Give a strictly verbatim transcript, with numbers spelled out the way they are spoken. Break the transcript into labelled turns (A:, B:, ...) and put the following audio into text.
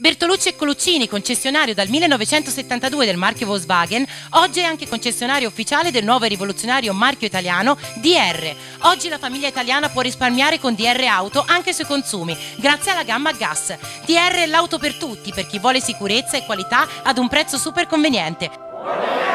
A: Bertolucci e Coluccini, concessionario dal millenovecentosettantadue del marchio Volkswagen, oggi è anche concessionario ufficiale del nuovo e rivoluzionario marchio italiano D R. Oggi la famiglia italiana può risparmiare con D R Auto anche sui consumi, grazie alla gamma gas. D R è l'auto per tutti, per chi vuole sicurezza e qualità ad un prezzo super conveniente.